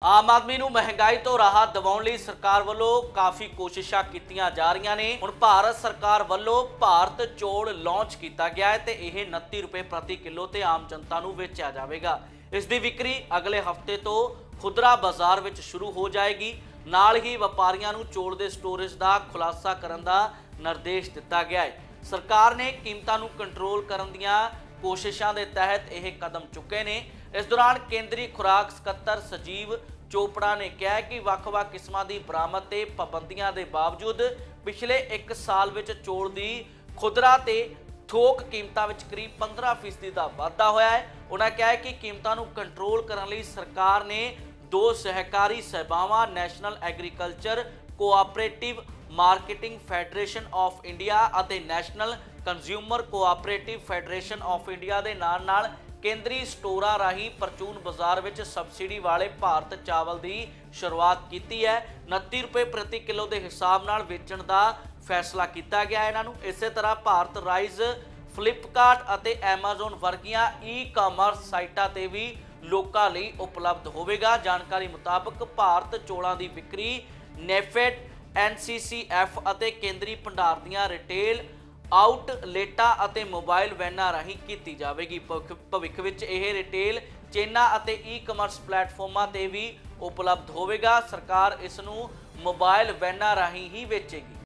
आम आदमी नूं महंगाई तो राहत दिवाउण लई सरकार ਵੱਲੋਂ काफ़ी कोशिशां कीतियां जा रहीਆਂ ने। हुण भारत सरकार ਵੱਲੋਂ भारत चौल लॉन्च किया गया है ते यह 29 रुपए प्रति किलो ते आम जनता नूं वेचिया जावेगा। इस दी विक्री अगले हफ्ते तो खुदरा बाजार विच शुरू हो जाएगी। नाल ही व्यापारियों नूं चौल दे स्टोरेज दा खुलासा करन दा निर्देश दिता गया है। सरकार ने कीमतां नूं कंट्रोल करन दीआं कोशिशों के तहत यह कदम चुके ने। इस दौरान केंद्रीय खुराक सकत्तर सजीव चोपड़ा ने कहा कि ਵੱਖ-ਵੱਖ किस्मां की बरामद ते पाबंदियां के बावजूद पिछले 1 साल विच चौल की खुदरा ते थोक कीमतां विच करीब 15% का वाधा होया है। उन्होंने कहा कि कीमतां नूं कंट्रोल करने लई सरकार ने 2 सहकारी सभावां national agriculture cooperative marketing federation of India और national consumer cooperative federation of India के नाल केंद्री स्टोरां राही परचून बाजार में सबसिडी वाले भारत चावल की शुरुआत की है। 29 रुपए प्रति किलो के हिसाब नाल वेचण का फैसला किया गया है। इन्हों इस तरह भारत राइज फ्लिपकार्ट और एमाजोन वर्गियां ई कामर्स साइटां ते भी लोकां लई उपलब्ध होवेगा। जानकारी मुताबक भारत चौलों की विक्री नेफेड NCCF और केंद्रीय भंडार दियां रिटेल आउटलेटां और मोबाइल वैनां राही की जाएगी। भविख विच यह रिटेल चेनां और ई कमर्स प्लेटफॉर्मां ते भी उपलब्ध होवेगा। सरकार इसनूं मोबाइल वैनां राही ही वेचेगी।